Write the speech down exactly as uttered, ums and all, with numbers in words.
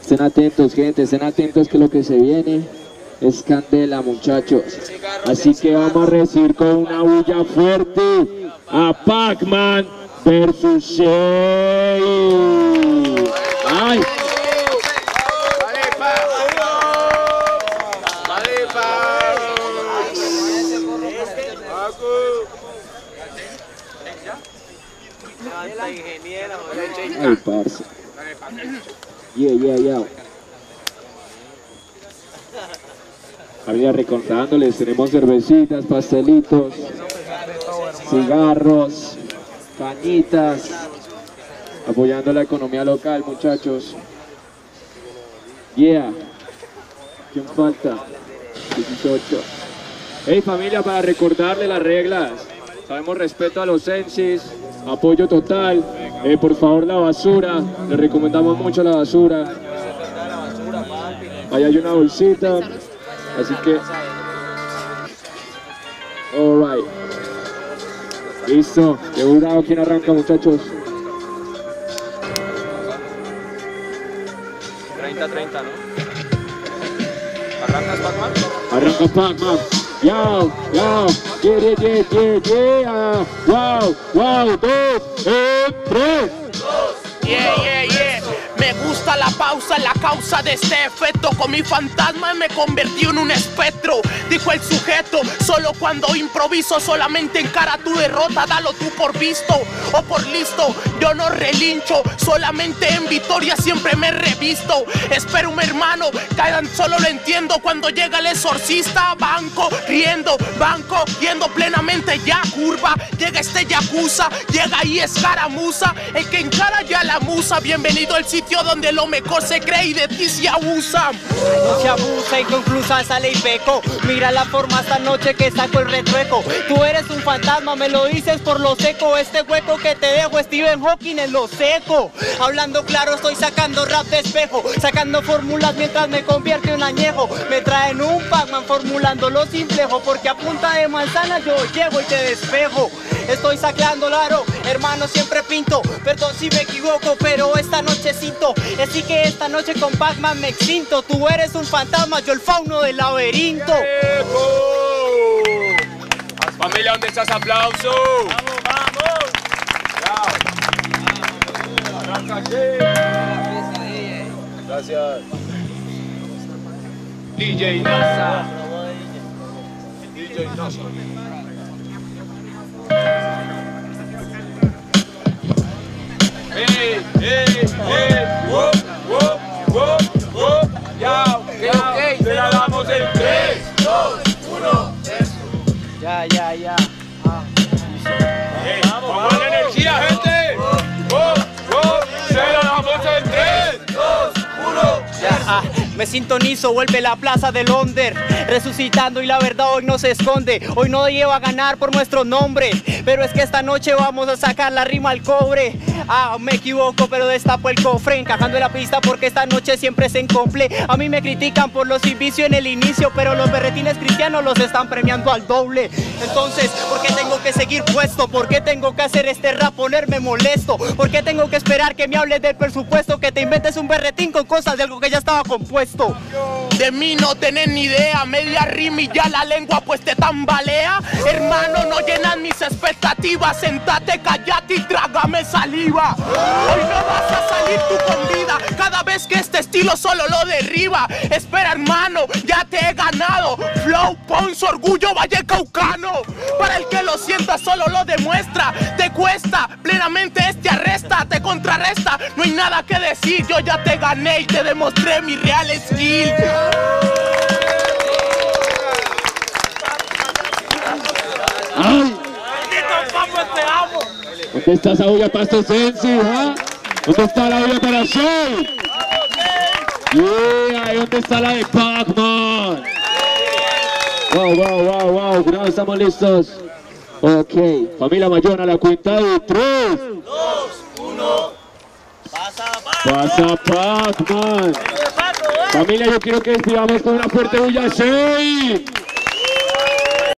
Estén atentos, gente, estén atentos que lo que se viene es candela, muchachos. Así que vamos a recibir con una bulla fuerte a Pac-Man versus Shade. ¡Ay! Ay, parce. Yeah, yeah, yeah. Arriba recontándoles, tenemos cervecitas, pastelitos, cigarros, cañitas, apoyando la economía local, muchachos. Yeah. ¿Quién falta? dieciocho. Hey, familia, para recordarle las reglas. Sabemos respeto a los sensis, apoyo total. Eh, por favor, la basura. Les recomendamos mucho la basura. Ahí hay una bolsita. Así que... Alright. Listo. ¿Qué jurado? ¿Quién arranca, muchachos? treinta treinta, ¿no? ¿Arrancas, Pac-Man? Arranca Pac-Man. Yo, yo, yeah, yeah, yeah, yeah, yeah. Wow, wow, dos, eh, tres. Yeah, yeah, yeah. Me gusta la pausa, la causa de este efecto. Con mi fantasma me convertí en un espectro, dijo el sujeto. Solo cuando improviso, solamente encara tu derrota. Dalo tú por visto o por listo. Yo no relincho, solamente en victoria siempre me revisto. Espero un hermano, caigan, solo lo entiendo cuando llega el exorcista. Banco, riendo, banco, yendo plenamente ya curva. Llega este yakuza, llega ahí escaramuza. El que encara ya la musa. Bienvenido al sitio donde lo mejor se cree y de ti se abusa. No se abusa, inconclusa sale y peco. Mira la forma esta noche que saco el retrueco. Tú eres un fantasma, me lo dices por lo seco. Este hueco que te dejo Stephen Hawking en lo seco. Hablando claro estoy sacando rap de espejo, sacando fórmulas mientras me convierto en añejo. Me traen un Pac-Man formulando lo simplejo, porque a punta de manzana yo llego y te despejo. Estoy sacando laro, hermano siempre pinto. Perdón si me equivoco, pero esta noche cinto. Así que esta noche con Pac-Man me extinto. Tú eres un fantasma, yo el fauno del laberinto. Familia, ¿dónde estás? ¡Aplauso! ¡Vamos, vamos! Gracias. D J NASA. D J NASA. Hey, hey, hey, whoop, whoop, whoop, whoop, ya, ya, te la damos en tres, dos, uno, Ya, ya, ya. Ah. hey, vamos, vamos, la energía, gente, whoop, whoop, te la damos en tres, dos, uno, Ya, ah, me sintonizo, vuelve la plaza del Onder, resucitando y la verdad hoy no se esconde. Hoy no lleva a ganar por nuestro nombre, pero es que esta noche vamos a sacar la rima al cobre. Ah, me equivoco, pero destapo el cofre, encajando en la pista porque esta noche siempre se incumple. A mí me critican por los indicios en el inicio, pero los berretines cristianos los están premiando al doble. Entonces, ¿por qué tengo que seguir puesto? ¿Por qué tengo que hacer este rap, ponerme molesto? ¿Por qué tengo que esperar que me hables del presupuesto? Que te inventes un berretín con cosas de algo que ya estaba compuesto. De mí no tenés ni idea, media rima y ya la lengua pues te tambalea. Hermano, no llenan mis expectativas, sentate, callate y trágame saliva. Hoy no vas a salir tú con vida, cada vez que este estilo solo lo derriba. Espera, hermano, ya te he ganado. Flow, Ponce, orgullo, vallecaucano. Para el que lo sienta solo lo demuestra. Te cuesta, plenamente este arresta, te contrarresta. No hay nada que decir, yo ya te gané y te demostré mi real skill. ¡Ay! ¿Dónde está esa bulla para estos sensi, ah? ¿Dónde está la bulla para Shade? Yeah, ¿dónde está la de Pac-Man? Wow, wow, wow, wow, cuidado, estamos listos. Ok, familia Mayona, a la cuenta de tres, dos, uno. Pasa, pasa Pac-Man. Familia, yo quiero que despidamos con una fuerte bulla Shade.